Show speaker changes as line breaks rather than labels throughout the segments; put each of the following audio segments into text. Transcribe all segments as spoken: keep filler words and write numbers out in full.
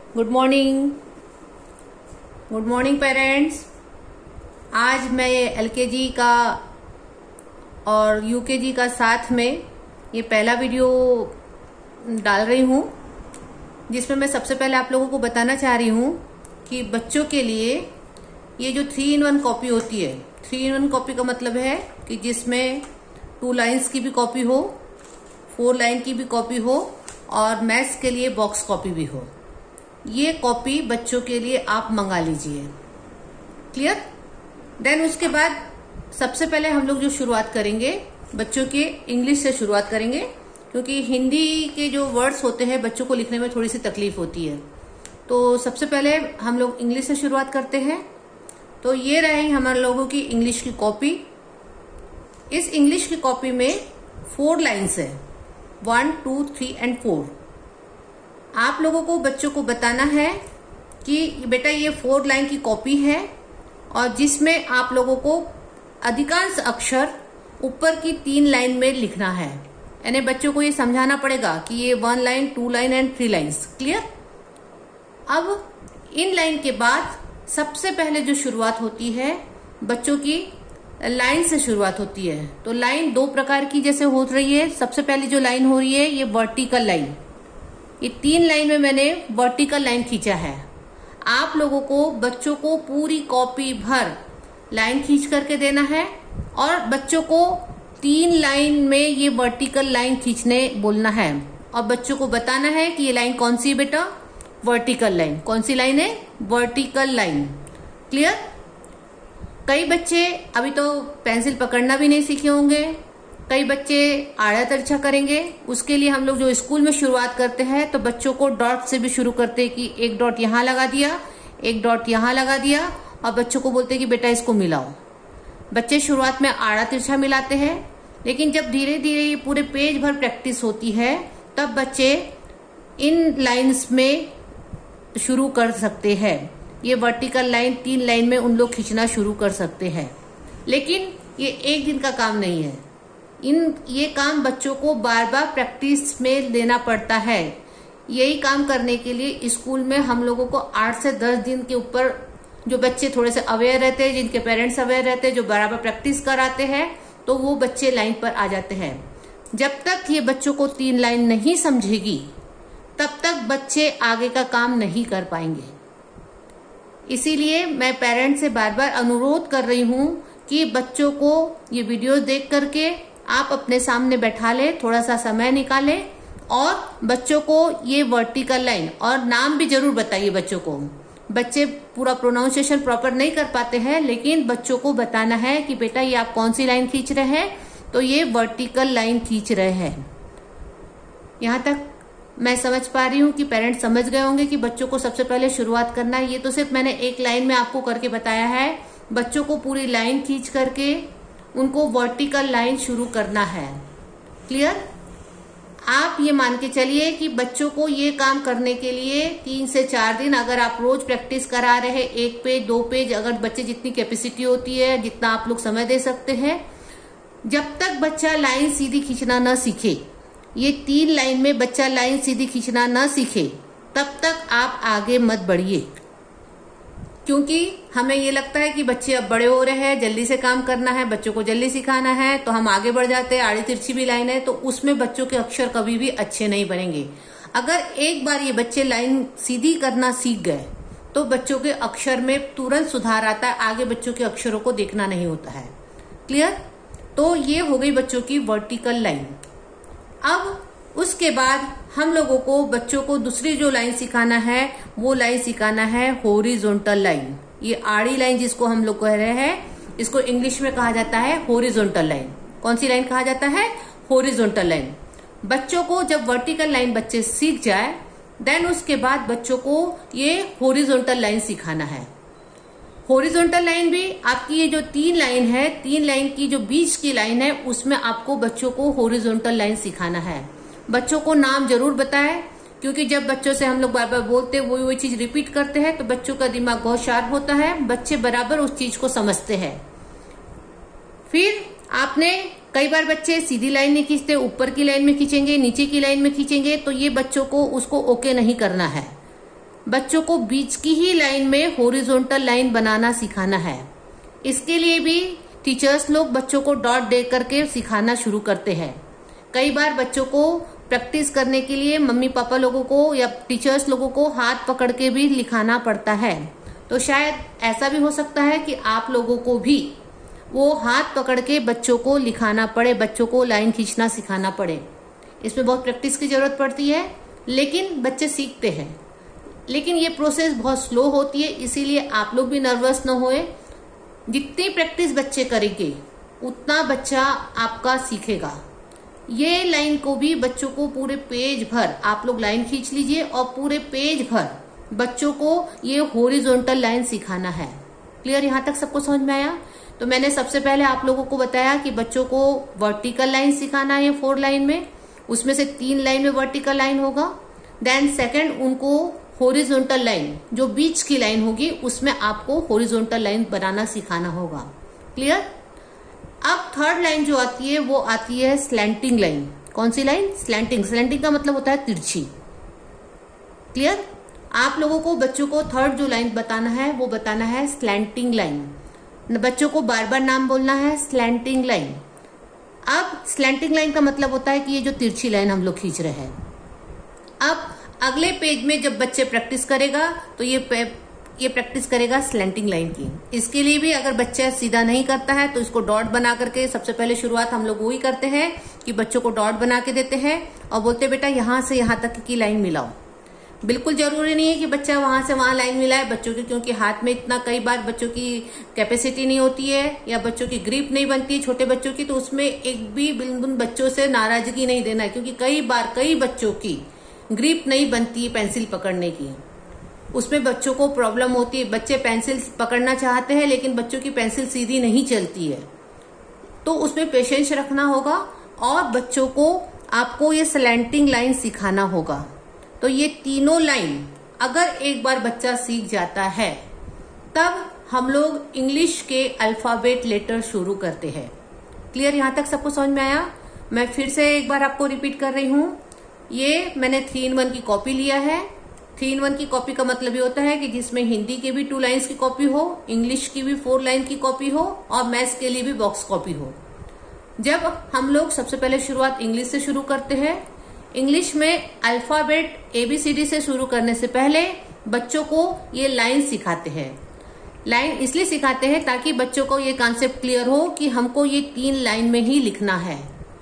Good morning good morning parents. आज मैं LKG का और यूकेजी का साथ में ये पहला वीडियो डाल रही हूँ, जिसमें मैं सबसे पहले आप लोगों को बताना चाह रही हूँ कि बच्चों के लिए ये जो थ्री इन वन कॉपी होती है, थ्री इन वन कॉपी का मतलब है कि जिसमें टू लाइन्स की भी कॉपी हो, फोर लाइन की भी कॉपी हो और मैथ्स के लिए बॉक्स कॉपी भी हो। ये कॉपी बच्चों के लिए आप मंगा लीजिए। क्लियर? देन उसके बाद सबसे पहले हम लोग जो शुरुआत करेंगे बच्चों के इंग्लिश से शुरुआत करेंगे, क्योंकि हिंदी के जो वर्ड्स होते हैं बच्चों को लिखने में थोड़ी सी तकलीफ होती है। तो सबसे पहले हम लोग इंग्लिश से शुरुआत करते हैं। तो ये रहे हमारे लोगों की इंग्लिश की कॉपी। इस इंग्लिश की कॉपी में फोर लाइन्स है, one two three and four. आप लोगों को बच्चों को बताना है कि बेटा ये फोर लाइन की कॉपी है और जिसमें आप लोगों को अधिकांश अक्षर ऊपर की तीन लाइन में लिखना है। यानी बच्चों को ये समझाना पड़ेगा कि ये one line, two line and three lines. Clear? अब इन लाइन के बाद सबसे पहले जो शुरुआत होती है बच्चों की लाइन से शुरुआत होती है। तो लाइन दो प्रकार की जैसे हो रही है। सबसे पहले जो लाइन हो रही है ये वर्टिकल लाइन। ये तीन लाइन में मैंने वर्टिकल लाइन खींचा है। आप लोगों को बच्चों को पूरी कॉपी भर लाइन खींच करके देना है और बच्चों को तीन लाइन में ये वर्टिकल लाइन खींचने बोलना है और बच्चों को बताना है कि ये लाइन कौन सी है बेटा? Vertical line. कौन सी लाइन है? Vertical line. क्लियर? कई बच्चे अभी तो पेंसिल पकड़ना भी नहीं सीखे होंगे, कई बच्चे आड़ा तिरछा करेंगे। उसके लिए हम लोग जो स्कूल में शुरुआत करते हैं तो बच्चों को डॉट से भी शुरू करते हैं कि एक डॉट यहाँ लगा दिया, एक डॉट यहाँ लगा दिया और बच्चों को बोलते हैं कि बेटा इसको मिलाओ। बच्चे शुरुआत में आड़ा तिरछा मिलाते हैं, लेकिन जब धीरे धीरे ये पूरे पेज भर प्रैक्टिस होती है तब बच्चे इन लाइन्स में शुरू कर सकते हैं। ये वर्टिकल लाइन तीन लाइन में उन लोग खींचना शुरू कर सकते हैं। लेकिन ये एक दिन का काम नहीं है। इन ये काम बच्चों को बार बार प्रैक्टिस में लेना पड़ता है। यही काम करने के लिए स्कूल में हम लोगों को आठ से दस दिन के ऊपर जो बच्चे थोड़े से अवेयर रहते हैं, जिनके पेरेंट्स अवेयर रहते हैं, जो बराबर प्रैक्टिस कराते हैं, तो वो बच्चे लाइन पर आ जाते हैं। जब तक ये बच्चों को तीन लाइन नहीं समझेगी तब तक बच्चे आगे का काम नहीं कर पाएंगे। इसीलिए मैं पेरेंट्स से बार बार अनुरोध कर रही हूँ कि बच्चों को ये वीडियो देख करके आप अपने सामने बैठा ले, थोड़ा सा समय निकाले और बच्चों को ये वर्टिकल लाइन और नाम भी जरूर बताइए बच्चों को। बच्चे पूरा प्रोनाउंसिएशन प्रॉपर नहीं कर पाते हैं, लेकिन बच्चों को बताना है कि बेटा ये आप कौन सी लाइन खींच रहे हैं, तो ये वर्टिकल लाइन खींच रहे हैं। यहाँ तक मैं समझ पा रही हूँ कि पेरेंट्स समझ गए होंगे कि बच्चों को सबसे पहले शुरुआत करना है। ये तो सिर्फ मैंने एक लाइन में आपको करके बताया है। बच्चों को पूरी लाइन खींच करके उनको वर्टिकल लाइन शुरू करना है। क्लियर? आप ये मान के चलिए कि बच्चों को ये काम करने के लिए तीन से चार दिन अगर आप रोज प्रैक्टिस करा रहे हैं, एक पेज दो पेज, अगर बच्चे जितनी कैपेसिटी होती है, जितना आप लोग समय दे सकते हैं, जब तक बच्चा लाइन सीधी खींचना न सीखे, ये तीन लाइन में बच्चा लाइन सीधी खींचना न सीखे, तब तक आप आगे मत बढ़िए। क्योंकि हमें ये लगता है कि बच्चे अब बड़े हो रहे हैं, जल्दी से काम करना है, बच्चों को जल्दी सिखाना है, तो हम आगे बढ़ जाते हैं। आड़ी तिरछी भी लाइन है तो उसमें बच्चों के अक्षर कभी भी अच्छे नहीं बनेंगे। अगर एक बार ये बच्चे लाइन सीधी करना सीख गए तो बच्चों के अक्षर में तुरंत सुधार आता है, आगे बच्चों के अक्षरों को देखना नहीं होता है। क्लियर? तो ये हो गई बच्चों की वर्टिकल लाइन। अब उसके बाद हम लोगों को बच्चों को दूसरी जो लाइन सिखाना है वो लाइन सिखाना है हॉरिजॉन्टल लाइन। ये आड़ी लाइन जिसको हम लोग कह रहे हैं, इसको इंग्लिश में कहा जाता है हॉरिजॉन्टल लाइन। कौन सी लाइन कहा जाता है? Horizontal line. बच्चों को जब वर्टिकल लाइन बच्चे सीख जाए देन उसके बाद बच्चों को ये हॉरिजॉन्टल लाइन सिखाना है। हॉरिजॉन्टल लाइन भी आपकी ये जो तीन लाइन है, तीन लाइन की जो बीच की लाइन है, उसमें आपको बच्चों को हॉरिजॉन्टल लाइन सिखाना है। बच्चों को नाम जरूर बताएं, क्योंकि जब बच्चों से हम लोग बार बार बोलते हैं वही वही चीज रिपीट करते हैं तो बच्चों का दिमाग बहुत शार्प होता है, बच्चे बराबर उस चीज को समझते हैं। फिर आपने कई बार बच्चे सीधी लाइन नहीं खींचते, ऊपर की लाइन में खींचेंगे, नीचे की लाइन में खींचेंगे, तो ये बच्चों को उसको ओके नहीं करना है। बच्चों को बीच की ही लाइन में हॉरिजॉन्टल लाइन बनाना सिखाना है। इसके लिए भी टीचर्स लोग बच्चों को डॉट दे करके सिखाना शुरू करते हैं। कई बार बच्चों को प्रैक्टिस करने के लिए मम्मी पापा लोगों को या टीचर्स लोगों को हाथ पकड़ के भी लिखाना पड़ता है। तो शायद ऐसा भी हो सकता है कि आप लोगों को भी वो हाथ पकड़ के बच्चों को लिखाना पड़े, बच्चों को लाइन खींचना सिखाना पड़े। इसमें बहुत प्रैक्टिस की जरूरत पड़ती है, लेकिन बच्चे सीखते हैं। लेकिन ये प्रोसेस बहुत स्लो होती है, इसीलिए आप लोग भी नर्वस न होए। जितनी प्रैक्टिस बच्चे करेंगे उतना बच्चा आपका सीखेगा। ये लाइन को भी बच्चों को पूरे पेज भर आप लोग लाइन खींच लीजिए और पूरे पेज भर बच्चों को ये हॉरिजॉन्टल लाइन सिखाना है। क्लियर? यहां तक सबको समझ में आया? तो मैंने सबसे पहले आप लोगों को बताया कि बच्चों को वर्टिकल लाइन सिखाना है फोर लाइन में, उसमें से तीन लाइन में वर्टिकल लाइन होगा। देन सेकंड उनको हॉरिजॉन्टल लाइन, जो बीच की लाइन होगी उसमें आपको हॉरिजॉन्टल लाइन बनाना सिखाना होगा। क्लियर? अब थर्ड लाइन जो आती है वो आती है स्लैंटिंग लाइन। कौन सी लाइन? स्लैंटिंग। स्लैंटिंग का मतलब होता है तिरछी। क्लियर? आप लोगों को बच्चों को थर्ड जो लाइन बताना है वो बताना है स्लैंटिंग लाइन। बच्चों को बार बार नाम बोलना है स्लैंटिंग लाइन। अब स्लैंटिंग लाइन का मतलब होता है कि ये जो तिरछी लाइन हम लोग खींच रहे हैं। अब अगले पेज में जब बच्चे प्रैक्टिस करेगा तो ये ये प्रैक्टिस करेगा स्लैंटिंग लाइन की। इसके लिए भी अगर बच्चा सीधा नहीं करता है तो इसको डॉट बना करके, सबसे पहले शुरुआत हम लोग वही करते हैं कि बच्चों को डॉट बना के देते हैं और बोलते बेटा यहां से यहां तक की लाइन मिलाओ। बिल्कुल जरूरी नहीं है कि बच्चा वहां से वहां लाइन मिलाए बच्चों की, क्योंकि हाथ में इतना कई बार बच्चों की कैपेसिटी नहीं होती है या बच्चों की ग्रिप नहीं बनती है छोटे बच्चों की, तो उसमें एक भी बिल्कुल बच्चों से नाराजगी नहीं देना है, क्योंकि कई बार कई बच्चों की ग्रिप नहीं बनती है पेंसिल पकड़ने की, उसमें बच्चों को प्रॉब्लम होती है। बच्चे पेंसिल पकड़ना चाहते हैं लेकिन बच्चों की पेंसिल सीधी नहीं चलती है, तो उसमें पेशेंस रखना होगा और बच्चों को आपको ये स्लैंटिंग लाइन सिखाना होगा। तो ये तीनों लाइन अगर एक बार बच्चा सीख जाता है तब हम लोग इंग्लिश के अल्फाबेट लेटर शुरू करते हैं। क्लियर? यहां तक सबको समझ में आया? मैं फिर से एक बार आपको रिपीट कर रही हूं। ये मैंने थ्री इन वन की कॉपी लिया है। थ्री इन वन की कॉपी का मतलब ये होता है कि जिसमें हिंदी के भी टू लाइन्स की कॉपी हो, इंग्लिश की भी फोर लाइन की कॉपी हो और मैथ्स के लिए भी बॉक्स कॉपी हो। जब हम लोग सबसे पहले शुरुआत इंग्लिश से शुरू करते हैं, इंग्लिश में अल्फाबेट एबीसीडी से शुरू करने से पहले बच्चों को ये लाइन सिखाते हैं। लाइन इसलिए सिखाते हैं ताकि बच्चों को ये कॉन्सेप्ट क्लियर हो कि हमको ये तीन लाइन में ही लिखना है।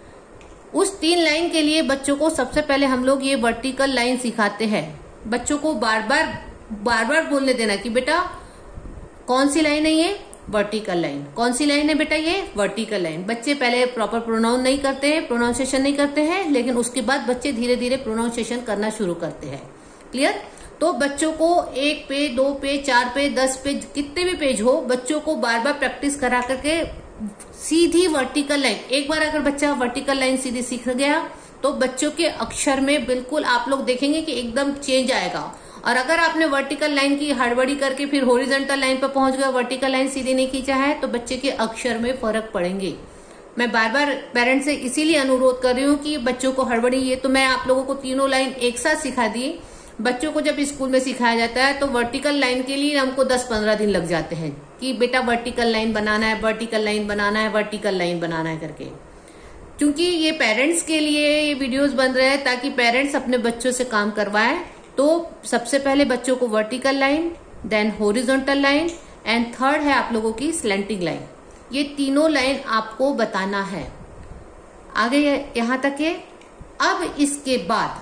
उस तीन लाइन के लिए बच्चों को सबसे पहले हम लोग ये वर्टिकल लाइन सिखाते हैं। बच्चों को बार बार बार बार बोलने देना कि बेटा कौन सी लाइन है ये? Vertical line. कौन सी लाइन है बेटा? ये वर्टिकल लाइन। बच्चे पहले प्रॉपर प्रोनाउंस नहीं करते हैं, प्रोनाउंसिएशन नहीं करते हैं, लेकिन उसके बाद बच्चे धीरे धीरे प्रोनाउंसिएशन करना शुरू करते हैं। क्लियर? तो बच्चों को एक पेज, दो पेज, चार पेज, दस पेज, कितने भी पेज हो, बच्चों को बार बार प्रैक्टिस करा करके सीधी वर्टिकल लाइन, एक बार अगर बच्चा वर्टिकल लाइन सीधी सीख गया तो बच्चों के अक्षर में बिल्कुल आप लोग देखेंगे कि एकदम चेंज आएगा। और अगर आपने वर्टिकल लाइन की हड़बड़ी करके फिर हॉरिजॉन्टल लाइन पर पहुंच गया, वर्टिकल लाइन सीधी नहीं खींचा है, तो बच्चे के अक्षर में फर्क पड़ेंगे। मैं बार बार पेरेंट्स से इसीलिए अनुरोध कर रही हूँ कि बच्चों को हड़बड़ी, ये तो मैं आप लोगों को तीनों लाइन एक साथ सिखा दी। बच्चों को जब स्कूल में सिखाया जाता है तो वर्टिकल लाइन के लिए हमको दस पंद्रह दिन लग जाते हैं कि बेटा वर्टिकल लाइन बनाना है, वर्टिकल लाइन बनाना है, वर्टिकल लाइन बनाना है करके। क्योंकि ये पेरेंट्स के लिए ये वीडियोस बन रहे हैं ताकि पेरेंट्स अपने बच्चों से काम करवाएं। तो सबसे पहले बच्चों को vertical line, then horizontal line and third है आप लोगों की स्लैंटिंग लाइन। ये तीनों लाइन आपको बताना है। आगे यहां तक है। अब इसके बाद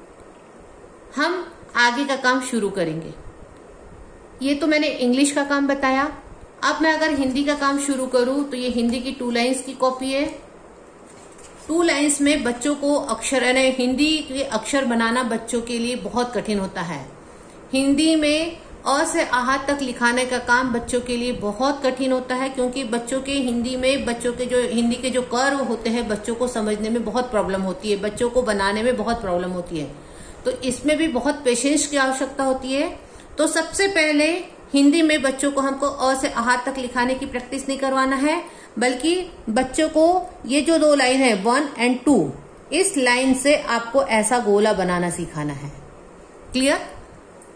हम आगे का काम शुरू करेंगे। ये तो मैंने इंग्लिश का काम बताया। अब मैं अगर हिंदी का काम शुरू करूं तो ये हिंदी की टू लाइन्स की कॉपी है। टू लाइन्स में बच्चों को अक्षर, यानी हिंदी के अक्षर बनाना बच्चों के लिए बहुत कठिन होता है। हिंदी में अ से आहा तक लिखाने का काम बच्चों के लिए बहुत कठिन होता है, क्योंकि बच्चों के हिंदी में बच्चों के जो हिंदी के जो कर्व होते हैं बच्चों को समझने में बहुत प्रॉब्लम होती है, बच्चों को बनाने में बहुत प्रॉब्लम होती है। तो इसमें भी बहुत पेशेंस की आवश्यकता होती है। तो सबसे पहले हिंदी में बच्चों को हमको अ से आहा तक लिखाने की प्रैक्टिस नहीं करवाना है, बल्कि बच्चों को ये जो दो लाइन है वन एंड टू, इस लाइन से आपको ऐसा गोला बनाना सिखाना है। क्लियर?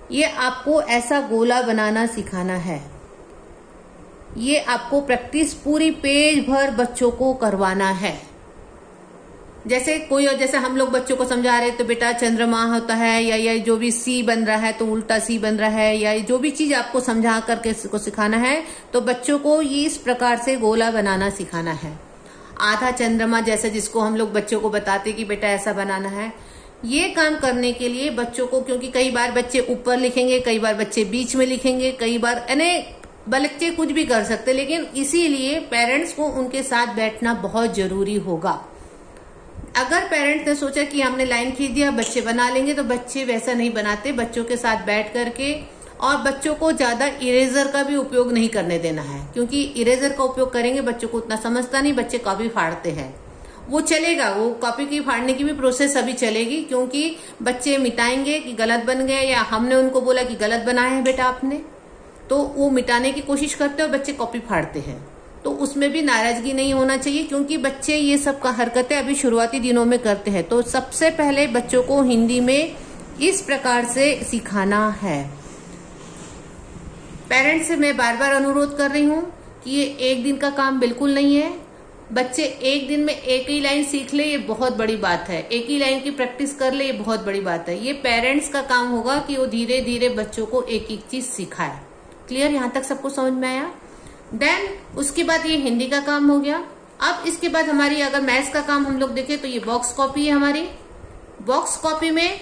ये आपको ऐसा गोला बनाना सिखाना है। ये आपको प्रैक्टिस पूरी पेज भर बच्चों को करवाना है। जैसे कोई जैसे हम लोग बच्चों को समझा रहे तो बेटा चंद्रमा होता है, या या जो भी सी बन रहा है तो उल्टा सी बन रहा है, या जो भी चीज आपको समझा करके इसको सिखाना है, तो बच्चों को ये इस प्रकार से गोला बनाना सिखाना है। आधा चंद्रमा जैसे जिसको हम लोग बच्चों को बताते कि बेटा ऐसा बनाना है। ये काम करने के लिए बच्चों को, क्योंकि कई बार बच्चे ऊपर लिखेंगे, कई बार बच्चे बीच में लिखेंगे, कई बार यानी बच्चे कुछ भी कर सकते, लेकिन इसीलिए पेरेंट्स को उनके साथ बैठना बहुत जरूरी होगा। अगर पेरेंट्स ने सोचा कि हमने लाइन खींच दिया बच्चे बना लेंगे, तो बच्चे वैसा नहीं बनाते। बच्चों के साथ बैठ करके, और बच्चों को ज्यादा इरेजर का भी उपयोग नहीं करने देना है, क्योंकि इरेजर का उपयोग करेंगे बच्चों को उतना समझता नहीं, बच्चे कॉपी फाड़ते हैं। वो चलेगा, वो कॉपी की फाड़ने की भी प्रोसेस अभी चलेगी, क्योंकि बच्चे मिटाएंगे कि गलत बन गए, या हमने उनको बोला कि गलत बनाए हैं बेटा आपने, तो वो मिटाने की कोशिश करते हैं और बच्चे कॉपी फाड़ते हैं। तो उसमें भी नाराजगी नहीं होना चाहिए, क्योंकि बच्चे ये सब का हरकतें अभी शुरुआती दिनों में करते हैं। तो सबसे पहले बच्चों को हिंदी में इस प्रकार से सिखाना है। पेरेंट्स से मैं बार बार अनुरोध कर रही हूँ कि ये एक दिन का काम बिल्कुल नहीं है। बच्चे एक दिन में एक ही लाइन सीख ले, ये बहुत बड़ी बात है। एक ही लाइन की प्रैक्टिस कर ले, ये बहुत बड़ी बात है। ये पेरेंट्स का काम होगा कि वो धीरे धीरे बच्चों को एक एक चीज सिखाए। क्लियर? यहाँ तक सबको समझ में आया? देन उसके बाद ये हिंदी का काम हो गया। अब इसके बाद हमारी अगर मैथ्स का काम हम लोग देखें तो ये बॉक्स कॉपी है हमारी। बॉक्स कॉपी में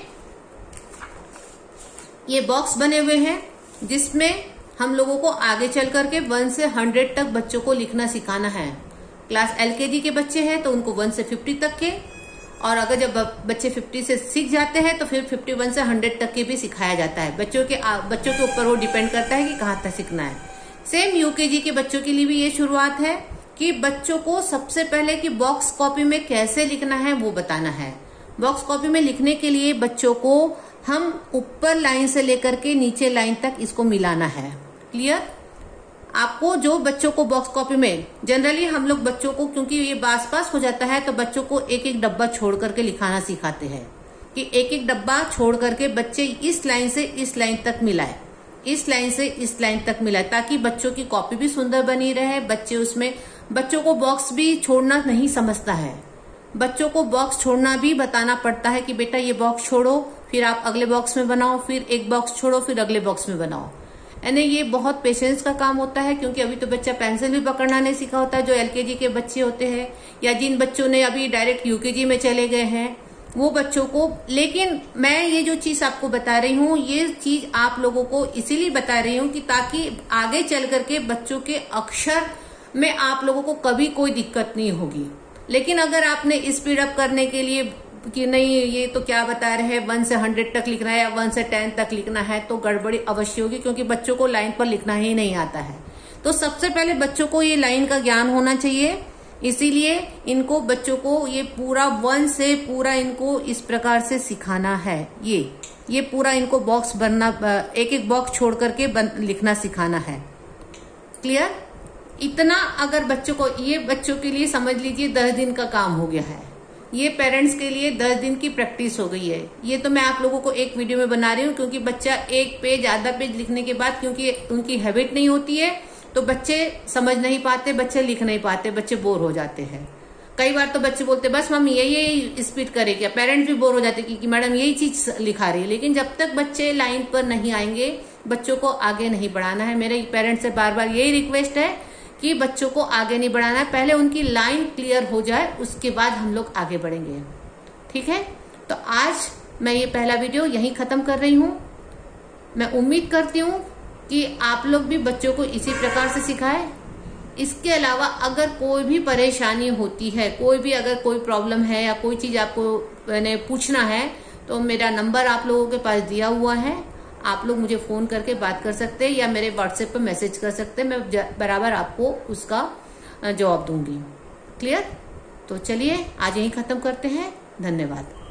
ये बॉक्स बने हुए हैं, जिसमें हम लोगों को आगे चल करके वन से हंड्रेड तक बच्चों को लिखना सिखाना है। क्लास एलकेजी के बच्चे हैं तो उनको वन से फिफ्टी तक के, और अगर जब बच्चे फिफ्टी से सीख जाते हैं तो फिर फिफ्टी वन से हंड्रेड तक के भी सिखाया जाता है। बच्चों के बच्चों के ऊपर वो डिपेंड करता है कि कहाँ तक सीखना है। सेम यूकेजी के बच्चों के लिए भी ये शुरुआत है कि बच्चों को सबसे पहले कि बॉक्स कॉपी में कैसे लिखना है वो बताना है। बॉक्स कॉपी में लिखने के लिए बच्चों को हम ऊपर लाइन से लेकर के नीचे लाइन तक इसको मिलाना है। क्लियर? आपको जो बच्चों को बॉक्स कॉपी में जनरली हम लोग बच्चों को, क्योंकि ये पास पास हो जाता है, तो बच्चों को एक एक डब्बा छोड़ करके लिखाना सिखाते हैं कि एक एक डब्बा छोड़ करके बच्चे इस लाइन से इस लाइन तक मिलाए, इस लाइन से इस लाइन तक मिलाए, ताकि बच्चों की कॉपी भी सुंदर बनी रहे। बच्चे उसमें, बच्चों को बॉक्स भी छोड़ना नहीं समझता है, बच्चों को बॉक्स छोड़ना भी बताना पड़ता है कि बेटा ये बॉक्स छोड़ो, फिर आप अगले बॉक्स में बनाओ, फिर एक बॉक्स छोड़ो, फिर अगले बॉक्स में बनाओ। यानी ये बहुत पेशेंस का काम होता है, क्योंकि अभी तो बच्चा पेंसिल भी पकड़ना नहीं सीखा होता है। जो एलकेजी के बच्चे होते हैं, या जिन बच्चों ने अभी डायरेक्ट यूकेजी में चले गए हैं, वो बच्चों को, लेकिन मैं ये जो चीज आपको बता रही हूँ, ये चीज आप लोगों को इसीलिए बता रही हूँ कि ताकि आगे चल करके बच्चों के अक्षर में आप लोगों को कभी कोई दिक्कत नहीं होगी। लेकिन अगर आपने स्पीड अप करने के लिए कि नहीं ये तो क्या बता रहे हैं, वन से हंड्रेड तक लिखना है या वन से टेन तक लिखना है, तो गड़बड़ी अवश्य होगी, क्योंकि बच्चों को लाइन पर लिखना ही नहीं आता है। तो सबसे पहले बच्चों को ये लाइन का ज्ञान होना चाहिए, इसीलिए इनको बच्चों को ये पूरा वन से पूरा इनको इस प्रकार से सिखाना है। ये ये पूरा इनको बॉक्स बनना, एक एक बॉक्स छोड़ करके बन, लिखना सिखाना है। क्लियर? इतना अगर बच्चों को, ये बच्चों के लिए समझ लीजिए दस दिन का काम हो गया है। ये पेरेंट्स के लिए दस दिन की प्रैक्टिस हो गई है। ये तो मैं आप लोगों को एक वीडियो में बना रही हूँ, क्योंकि बच्चा एक पेज आधा पेज लिखने के बाद, क्योंकि उनकी हैबिट नहीं होती है, तो बच्चे समझ नहीं पाते, बच्चे लिख नहीं पाते, बच्चे बोर हो जाते हैं। कई बार तो बच्चे बोलते बस मम्मी यही यही स्पीड करे क्या। पेरेंट्स भी बोर हो जाते कि, कि मैडम यही चीज लिखा रही है। लेकिन जब तक बच्चे लाइन पर नहीं आएंगे, बच्चों को आगे नहीं बढ़ाना है। मेरे पेरेंट्स से बार बार यही रिक्वेस्ट है कि बच्चों को आगे नहीं बढ़ाना है, पहले उनकी लाइन क्लियर हो जाए, उसके बाद हम लोग आगे बढ़ेंगे। ठीक है? तो आज मैं ये पहला वीडियो यहीं खत्म कर रही हूँ। मैं उम्मीद करती हूँ कि आप लोग भी बच्चों को इसी प्रकार से सिखाएं। इसके अलावा अगर कोई भी परेशानी होती है, कोई भी अगर कोई प्रॉब्लम है या कोई चीज आपको मैंने पूछना है, तो मेरा नंबर आप लोगों के पास दिया हुआ है। आप लोग मुझे फोन करके बात कर सकते हैं या मेरे व्हाट्सएप पर मैसेज कर सकते हैं। मैं बराबर आपको उसका जवाब दूंगी। क्लियर? तो चलिए आज यहीं खत्म करते हैं। धन्यवाद।